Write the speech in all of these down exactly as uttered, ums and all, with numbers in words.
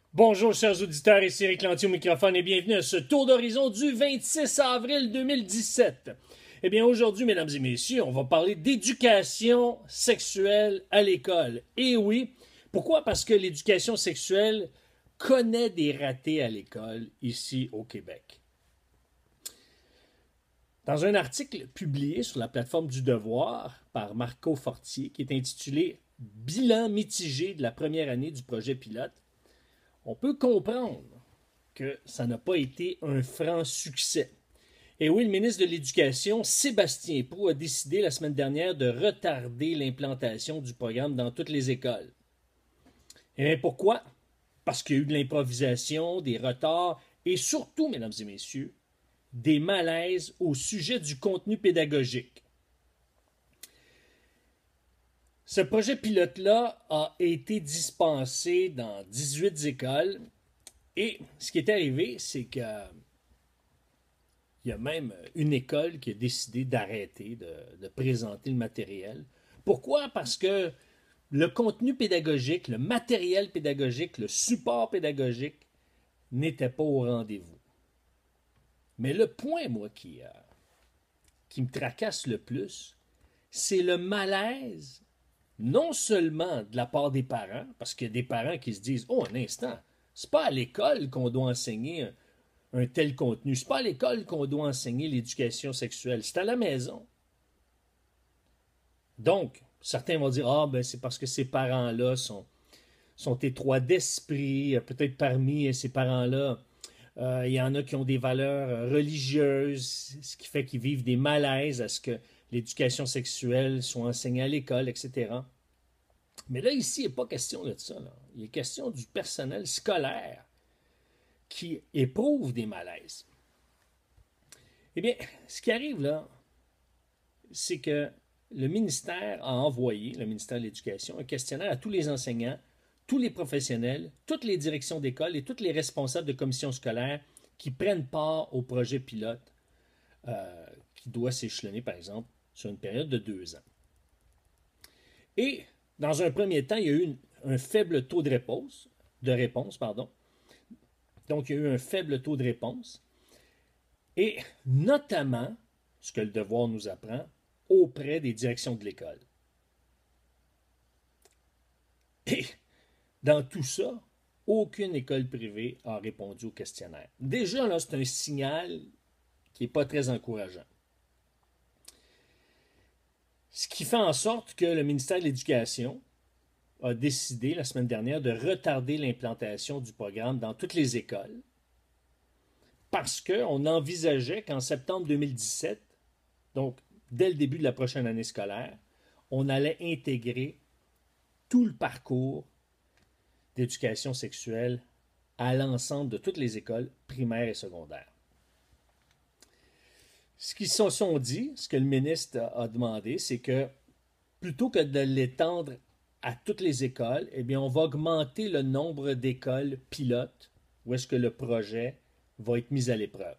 Bonjour chers auditeurs, ici Eric Lantier au microphone et bienvenue à ce tour d'horizon du vingt-six avril deux mille dix-sept. Eh bien aujourd'hui, mesdames et messieurs, on va parler d'éducation sexuelle à l'école. Et oui, pourquoi? Parce que l'éducation sexuelle connaît des ratés à l'école ici au Québec. Dans un article publié sur la plateforme du Devoir par Marco Fortier, qui est intitulé « Bilan mitigé de la première année du projet pilote », on peut comprendre que ça n'a pas été un franc succès. Et oui, le ministre de l'Éducation, Sébastien Proulx, a décidé la semaine dernière de retarder l'implantation du programme dans toutes les écoles. Et bien pourquoi? Parce qu'il y a eu de l'improvisation, des retards et surtout, mesdames et messieurs, des malaises au sujet du contenu pédagogique. Ce projet pilote-là a été dispensé dans dix-huit écoles et ce qui est arrivé, c'est qu'il y a même une école qui a décidé d'arrêter de, de présenter le matériel. Pourquoi? Parce que le contenu pédagogique, le matériel pédagogique, le support pédagogique n'était pas au rendez-vous. Mais le point, moi, qui, euh, qui me tracasse le plus, c'est le malaise non seulement de la part des parents, parce qu'il y a des parents qui se disent « Oh, un instant, c'est pas à l'école qu'on doit enseigner un, un tel contenu, c'est pas à l'école qu'on doit enseigner l'éducation sexuelle, c'est à la maison. » Donc, certains vont dire « Ah, ben c'est parce que ces parents-là sont, sont étroits d'esprit, peut-être parmi ces parents-là, euh, il y en a qui ont des valeurs religieuses, ce qui fait qu'ils vivent des malaises à ce que l'éducation sexuelle soit enseignée à l'école, et cetera. Mais là, ici, il n'est pas question de ça. Là. Il est question du personnel scolaire qui éprouve des malaises. Eh bien, ce qui arrive là, c'est que le ministère a envoyé, le ministère de l'Éducation, un questionnaire à tous les enseignants, tous les professionnels, toutes les directions d'école et tous les responsables de commissions scolaires qui prennent part au projet pilote euh, qui doit s'échelonner, par exemple, sur une période de deux ans. Et, dans un premier temps, il y a eu une, un faible taux de réponse, de réponse, pardon. Donc, il y a eu un faible taux de réponse. Et, notamment, ce que le devoir nous apprend, auprès des directions de l'école. Et, dans tout ça, aucune école privée n'a répondu au questionnaire. Déjà, là, c'est un signal qui n'est pas très encourageant. Ce qui fait en sorte que le ministère de l'Éducation a décidé la semaine dernière de retarder l'implantation du programme dans toutes les écoles parce qu'on envisageait qu'en septembre deux mille dix-sept, donc dès le début de la prochaine année scolaire, on allait intégrer tout le parcours d'éducation sexuelle à l'ensemble de toutes les écoles primaires et secondaires. Ce qu'ils se sont dit, ce que le ministre a demandé, c'est que plutôt que de l'étendre à toutes les écoles, eh bien, on va augmenter le nombre d'écoles pilotes où est-ce que le projet va être mis à l'épreuve.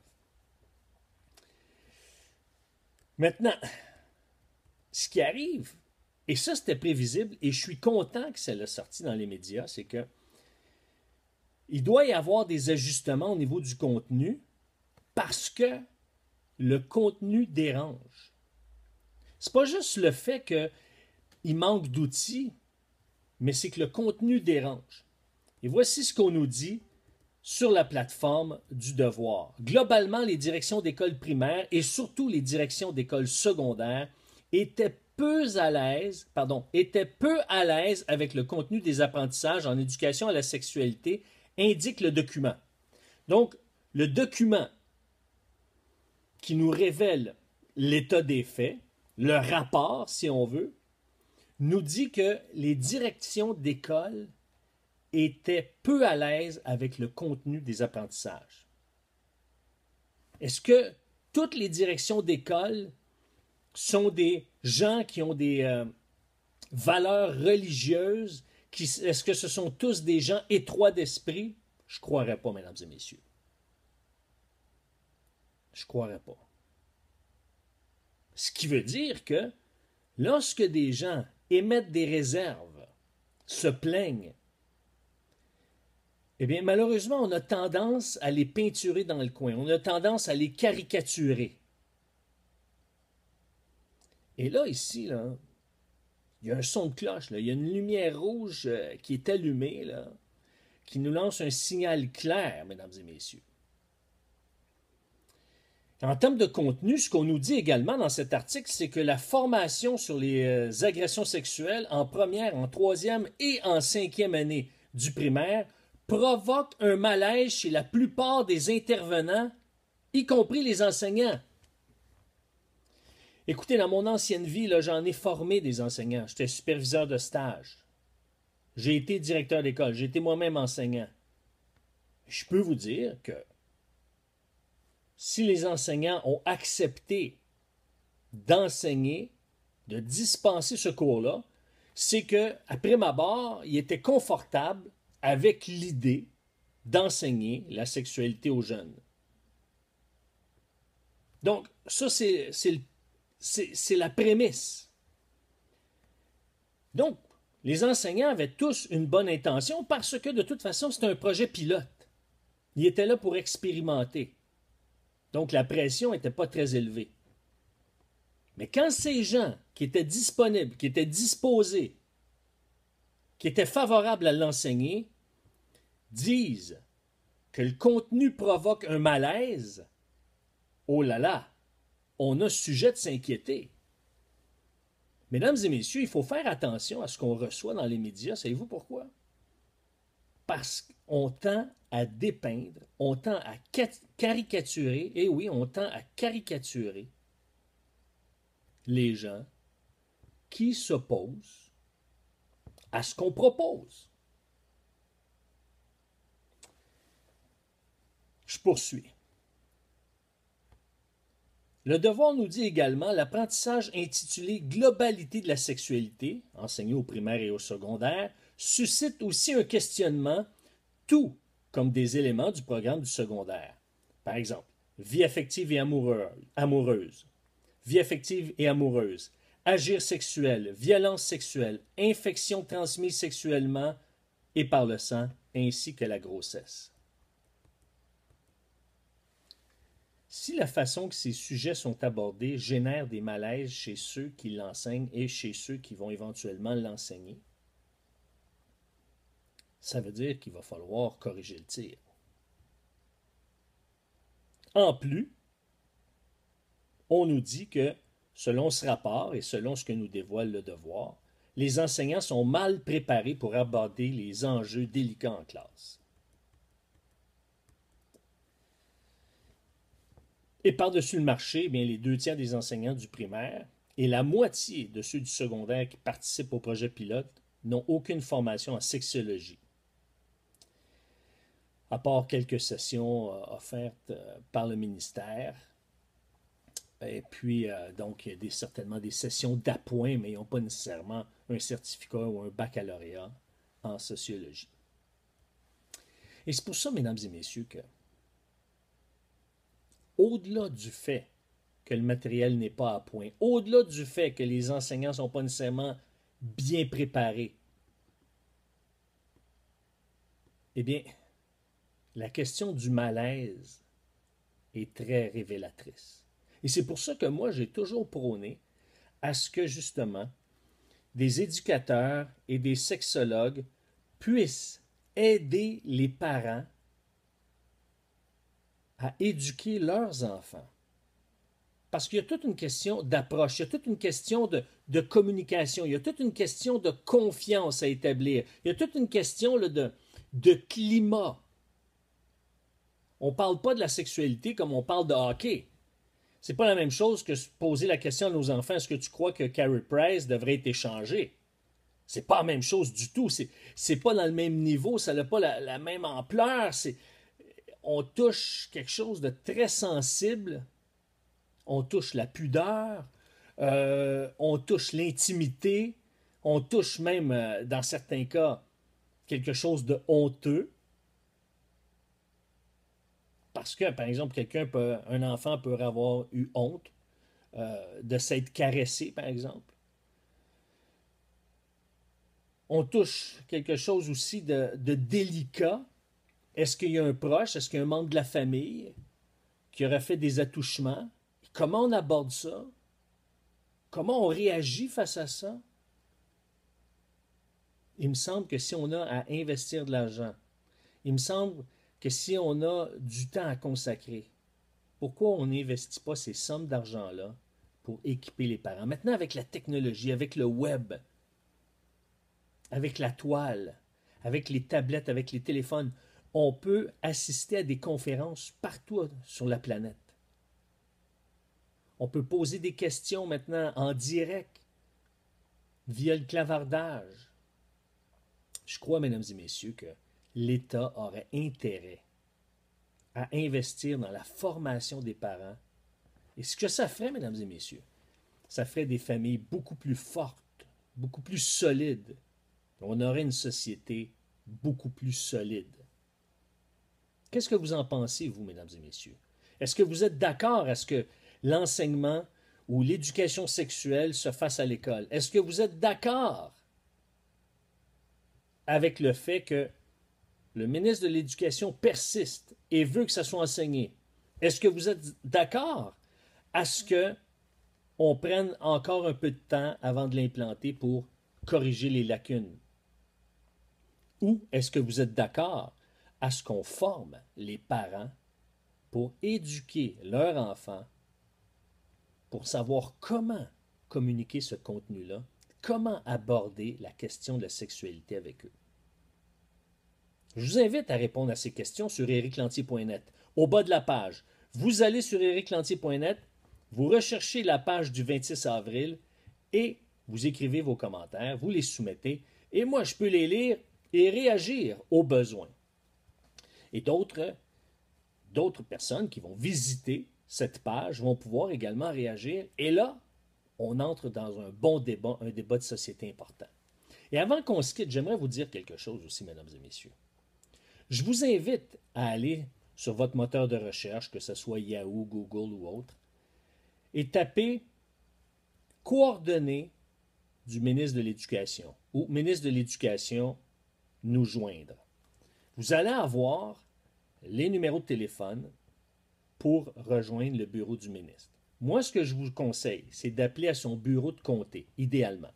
Maintenant, ce qui arrive, et ça c'était prévisible, et je suis content que ça l'ait sorti dans les médias, c'est que il doit y avoir des ajustements au niveau du contenu parce que le contenu dérange. C'est pas juste le fait qu'il manque d'outils, mais c'est que le contenu dérange. Et voici ce qu'on nous dit sur la plateforme du Devoir. Globalement, les directions d'écoles primaires et surtout les directions d'écoles secondaires étaient peu à l'aise, pardon, étaient peu à l'aise avec le contenu des apprentissages en éducation à la sexualité, indique le document. Donc, le document qui nous révèle l'état des faits, le rapport, si on veut, nous dit que les directions d'école étaient peu à l'aise avec le contenu des apprentissages. Est-ce que toutes les directions d'école sont des gens qui ont des euh, valeurs religieuses? Qui, est-ce que ce sont tous des gens étroits d'esprit? Je ne croirais pas, mesdames et messieurs. Je ne croirais pas. Ce qui veut dire que lorsque des gens émettent des réserves, se plaignent, Eh bien, malheureusement, on a tendance à les peinturer dans le coin. On a tendance à les caricaturer. Et là, ici, là, il y a un son de cloche, là. Il y a une lumière rouge euh, qui est allumée, là, qui nous lance un signal clair, mesdames et messieurs. En termes de contenu, ce qu'on nous dit également dans cet article, c'est que la formation sur les euh, agressions sexuelles en première, en troisième et en cinquième année du primaire provoque un malaise chez la plupart des intervenants, y compris les enseignants. Écoutez, dans mon ancienne vie, là, j'en ai formé des enseignants. J'étais superviseur de stage. J'ai été directeur d'école. J'ai été moi-même enseignant. Je peux vous dire que si les enseignants ont accepté d'enseigner, de dispenser ce cours-là, c'est que, après ma barre, ils étaient confortables avec l'idée d'enseigner la sexualité aux jeunes. Donc, ça, c'est, c'est, c'est, c'est la prémisse. Donc, les enseignants avaient tous une bonne intention parce que, de toute façon, c'était un projet pilote. Ils étaient là pour expérimenter. Donc, la pression n'était pas très élevée. Mais quand ces gens qui étaient disponibles, qui étaient disposés, qui étaient favorables à l'enseigner, disent que le contenu provoque un malaise, oh là là, on a sujet de s'inquiéter. Mesdames et messieurs, il faut faire attention à ce qu'on reçoit dans les médias. Savez-vous pourquoi? Parce qu'on tend à dépeindre, on tend à caricaturer, et oui, on tend à caricaturer les gens qui s'opposent à ce qu'on propose. Je poursuis. Le Devoir nous dit également l'apprentissage intitulé Globalité de la sexualité, enseigné au primaire et au secondaire, suscite aussi un questionnement, tout comme des éléments du programme du secondaire. Par exemple, vie affective et amoureuse, vie affective et amoureuse, agir sexuel, violence sexuelle, infection transmise sexuellement et par le sang, ainsi que la grossesse. Si la façon que ces sujets sont abordés génère des malaises chez ceux qui l'enseignent et chez ceux qui vont éventuellement l'enseigner, ça veut dire qu'il va falloir corriger le tir. En plus, on nous dit que, selon ce rapport et selon ce que nous dévoile le Devoir, les enseignants sont mal préparés pour aborder les enjeux délicats en classe. Et par-dessus le marché, eh bien, les deux tiers des enseignants du primaire et la moitié de ceux du secondaire qui participent au projet pilote n'ont aucune formation en sexologie, à part quelques sessions euh, offertes euh, par le ministère. Et puis, euh, donc, il y a des, certainement des sessions d'appoint, mais ils n'ont pas nécessairement un certificat ou un baccalauréat en sociologie. Et c'est pour ça, mesdames et messieurs, que au-delà du fait que le matériel n'est pas à point, au-delà du fait que les enseignants ne sont pas nécessairement bien préparés, eh bien, la question du malaise est très révélatrice. Et c'est pour ça que moi, j'ai toujours prôné à ce que, justement, des éducateurs et des sexologues puissent aider les parents à éduquer leurs enfants. Parce qu'il y a toute une question d'approche, il y a toute une question de, de communication, il y a toute une question de confiance à établir, il y a toute une question là, de, de climat. On ne parle pas de la sexualité comme on parle de hockey. C'est pas la même chose que poser la question à nos enfants, est-ce que tu crois que Carey Price devrait être échangé? C'est pas la même chose du tout, c'est, c'est pas dans le même niveau, ça n'a pas la, la même ampleur, c'est... On touche quelque chose de très sensible, on touche la pudeur, euh, on touche l'intimité, on touche même, euh, dans certains cas, quelque chose de honteux. Parce que, par exemple, quelqu'un peut, un enfant peut avoir eu honte euh, de s'être caressé, par exemple. On touche quelque chose aussi de, de délicat, Est-ce qu'il y a un proche, est-ce qu'il y a un membre de la famille qui aurait fait des attouchements? Comment on aborde ça? Comment on réagit face à ça? Il me semble que si on a à investir de l'argent, il me semble que si on a du temps à consacrer, pourquoi on n'investit pas ces sommes d'argent-là pour équiper les parents? Maintenant, avec la technologie, avec le web, avec la toile, avec les tablettes, avec les téléphones, on peut assister à des conférences partout sur la planète. On peut poser des questions maintenant en direct, via le clavardage. Je crois, mesdames et messieurs, que l'État aurait intérêt à investir dans la formation des parents. Et ce que ça ferait, mesdames et messieurs, ça ferait des familles beaucoup plus fortes, beaucoup plus solides. On aurait une société beaucoup plus solide. Qu'est-ce que vous en pensez, vous, mesdames et messieurs? Est-ce que vous êtes d'accord à ce que l'enseignement ou l'éducation sexuelle se fasse à l'école? Est-ce que vous êtes d'accord avec le fait que le ministre de l'Éducation persiste et veut que ça soit enseigné? Est-ce que vous êtes d'accord à ce qu'on prenne encore un peu de temps avant de l'implanter pour corriger les lacunes? Ou est-ce que vous êtes d'accord à ce qu'on forme les parents pour éduquer leurs enfants, pour savoir comment communiquer ce contenu-là, comment aborder la question de la sexualité avec eux? Je vous invite à répondre à ces questions sur éric lantier point net. Au bas de la page, vous allez sur éric lantier point net, vous recherchez la page du vingt-six avril et vous écrivez vos commentaires, vous les soumettez, et moi je peux les lire et réagir aux besoins. Et d'autres, d'autres personnes qui vont visiter cette page vont pouvoir également réagir. Et là, on entre dans un bon débat, un débat de société important. Et avant qu'on se quitte, j'aimerais vous dire quelque chose aussi, mesdames et messieurs. Je vous invite à aller sur votre moteur de recherche, que ce soit Yahoo, Google ou autre, et taper coordonnées du ministre de l'Éducation ou ministre de l'Éducation nous joindre. Vous allez avoir les numéros de téléphone pour rejoindre le bureau du ministre. Moi, ce que je vous conseille, c'est d'appeler à son bureau de comté, idéalement.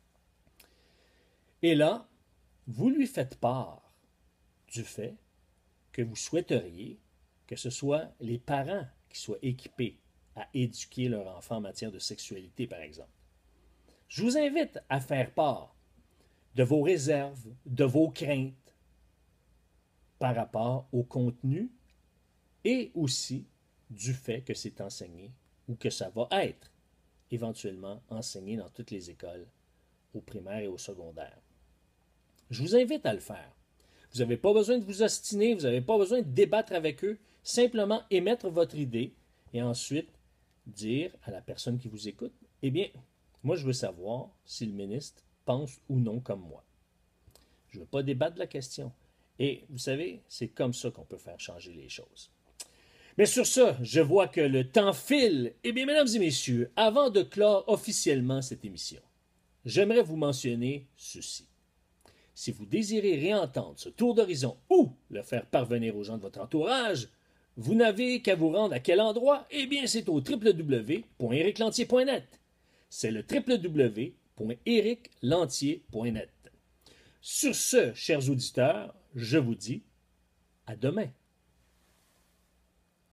Et là, vous lui faites part du fait que vous souhaiteriez que ce soit les parents qui soient équipés à éduquer leur enfant en matière de sexualité, par exemple. Je vous invite à faire part de vos réserves, de vos craintes par rapport au contenu et aussi du fait que c'est enseigné ou que ça va être éventuellement enseigné dans toutes les écoles, au primaire et au secondaire. Je vous invite à le faire. Vous n'avez pas besoin de vous ostiner, vous n'avez pas besoin de débattre avec eux, simplement émettre votre idée et ensuite dire à la personne qui vous écoute, eh bien, moi je veux savoir si le ministre pense ou non comme moi. Je ne veux pas débattre de la question. Et vous savez, c'est comme ça qu'on peut faire changer les choses. Mais sur ça, je vois que le temps file. Eh bien, mesdames et messieurs, avant de clore officiellement cette émission, j'aimerais vous mentionner ceci. Si vous désirez réentendre ce tour d'horizon ou le faire parvenir aux gens de votre entourage, vous n'avez qu'à vous rendre à quel endroit? Eh bien, c'est au w w w point éric lantier point net. C'est le w w w point éric lantier point net. Sur ce, chers auditeurs, je vous dis à demain.